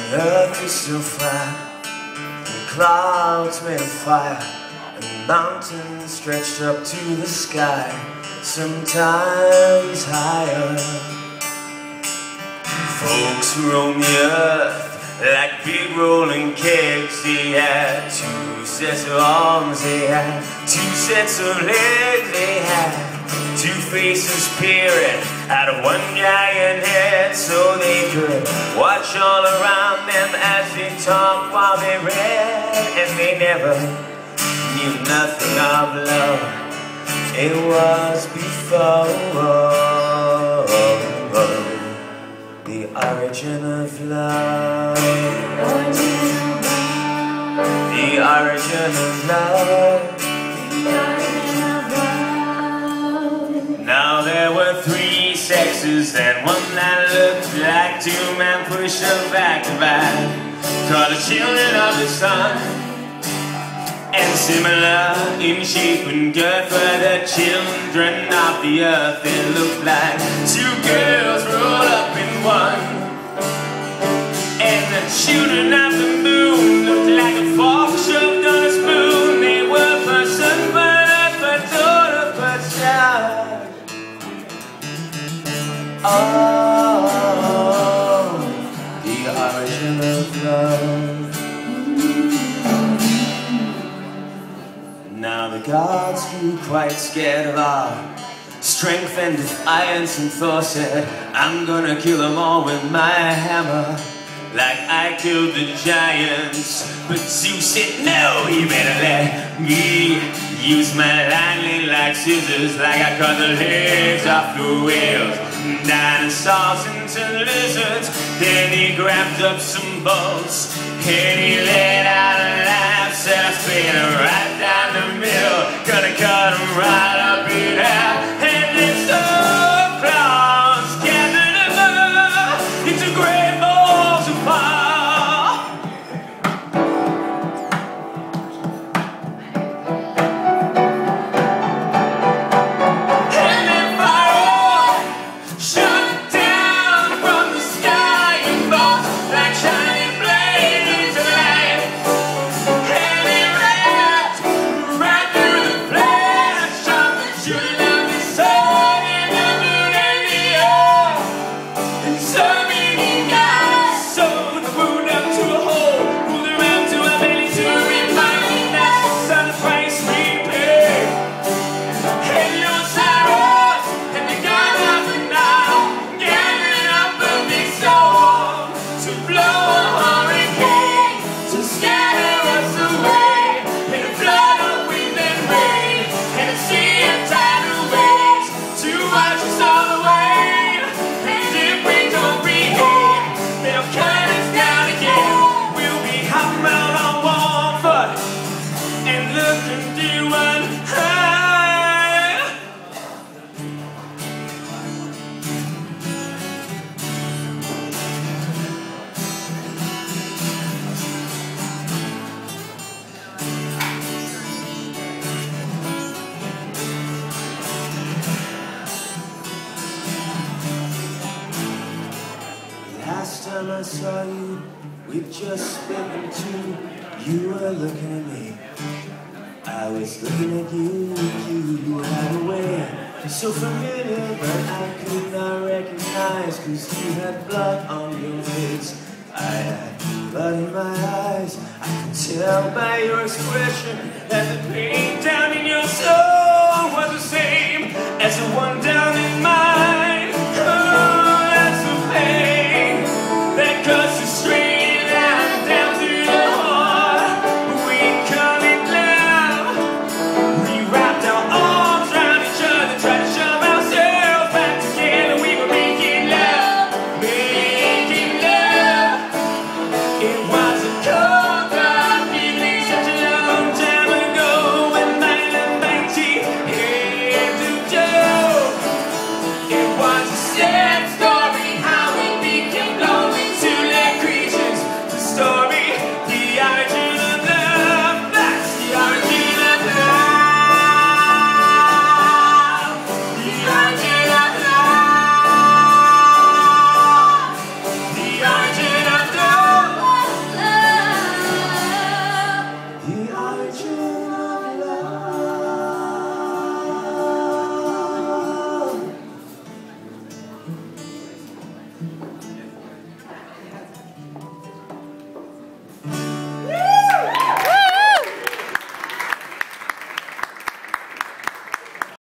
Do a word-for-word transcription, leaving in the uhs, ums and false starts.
The earth is so flat, and clouds made of fire, and mountains stretched up to the sky, sometimes higher. Folks who roam the earth like big rolling kegs. They had two sets of arms, they had two sets of legs, they had two faces peering out of one giant head, so they could watch all around them as they talked while they read. And they never knew nothing of love. It was before the origin of love. The origin of love. Now there were three sexes and one that looked like two men pushed up back to back, called the children of the sun, and similar in shape and girth were the children of the earth. It looked like two girls rolled up in one, and the children of the moon looked like a fork shoved on a spoon. They were person but earth but daughter but child. Oh, the origin of love. Now the gods grew quite scared of our strength and defiance, and Thor said, I'm gonna kill them all with my hammer, like I killed the giants. But Zeus said, no, you better let me use my lightning like scissors, like I cut the legs off the whales, dinosaurs into lizards. Then he grabbed up some bolts and he laid out a knife, said I split him right down the middle, gonna cut him right up in half. And then some clowns gathered him up into great balls of fire. I saw you, we just split in two. You were looking at me, I was looking at you. You had a way so familiar, but I could not recognize, cause you had blood on your face, I had blood in my eyes. I could tell by your expression that the pain down in your soul was the same as the one down in mine. Oh, that's the pain that cuts you straight down, down to the heart. We ain't coming down. We wrapped our arms around each other, tried to shove ourselves back together. We were making love, making love. It was